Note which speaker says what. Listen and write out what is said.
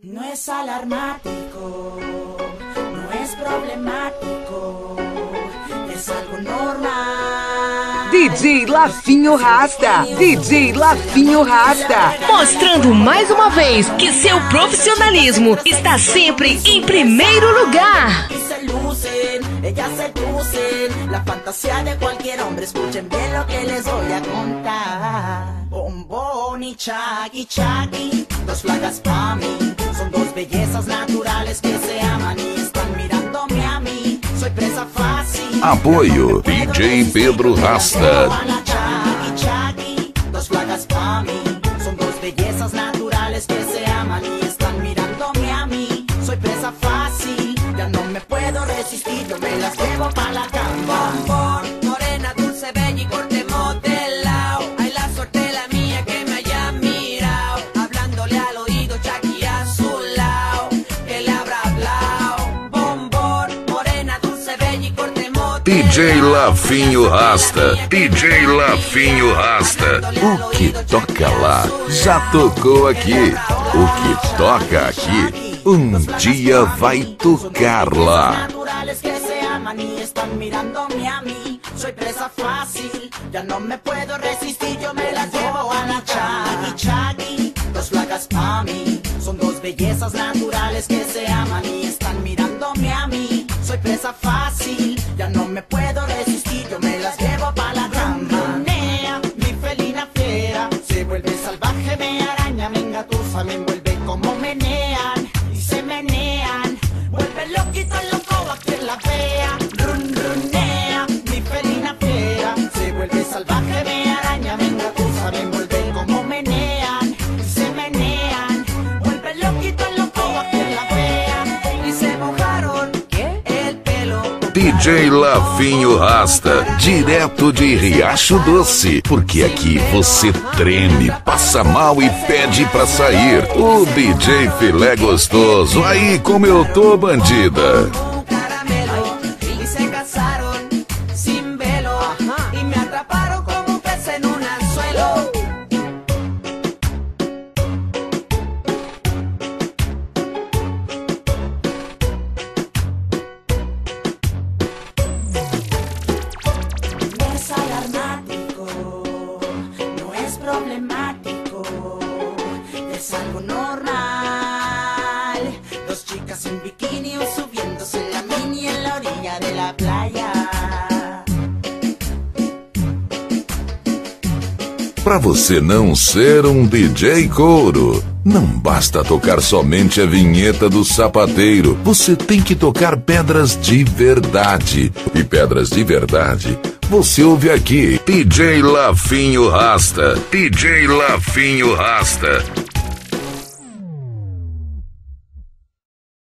Speaker 1: No es alarmático, no es problemático, es algo normal.
Speaker 2: DJ Lafinho Rasta, DJ Lafinho Rasta,
Speaker 3: mostrando mais uma vez que seu profissionalismo está sempre em primeiro lugar.
Speaker 1: Y se lucen, ellas seducen la fantasía de cualquier hombre. Escuchen bien lo que les voy a contar. Bombón y Chaggy, dos flacas pa' mí. Son dos bellezas naturales que se aman y están mirándome a mí. Soy presa fácil.
Speaker 4: Apoio DJ Pedro Rasta.
Speaker 1: Chaggy, dos flacas pa' mí. Son dos bellezas naturales que se aman y están mirándome a mí. Soy presa fácil, ya no me puedo resistir, yo me las llevo pa' la cama.
Speaker 5: Bombón, morena, dulce, bella y corte modelao. Ay, la suerte la mía que me haya mirado. Hablándole al oído, Chaggy a su lado, que le habrá hablado. Bombón, morena, dulce, bella y corte modelao.
Speaker 4: DJ Lafinho Rasta, DJ Lafinho Rasta. O que toca lá já tocou aqui. O que toca aqui dia vai tocar lá.
Speaker 1: Que se aman y están mirándome a mí. Soy presa fácil, ya no me puedo resistir, yo me las llevo a la Chaggy, dos flacas pa' mí. Son dos bellezas naturales que se aman y están mirándome a mí. Soy presa fácil, ya no me puedo resistir, yo me las llevo pa' la cama. Mi felina fiera, se vuelve salvaje, me araña, me engatusa, me envuelve como menean y se menean. Vuelve loquito el loco a quien la vea. Runea, mi felina fiera, se vuelve salvaje, me araña, me engatusa, me envuelve como menean y se menean. Vuelve loquito el loco a quien la vea.
Speaker 5: Y se mojaron el pelo.
Speaker 4: DJ Lafinho Rasta, direto de Riacho Doce, porque aqui você treme, passa mal e pede pra sair. O DJ Filé Gostoso, aí como eu tô, bandida.
Speaker 5: Caramelo, y se casaron sin velo. Y me atraparon como un pez en un anzuelo.
Speaker 1: No es alarmático, no es problemático, es algo normal. Dos chicas en bikini subiéndose en la mini en la orilla de la playa.
Speaker 4: Pra você não ser um DJ couro, não basta tocar somente a vinheta do sapateiro. Você tem que tocar pedras de verdade. E pedras de verdade você ouve aqui. DJ Lafinho Rasta, DJ Lafinho Rasta.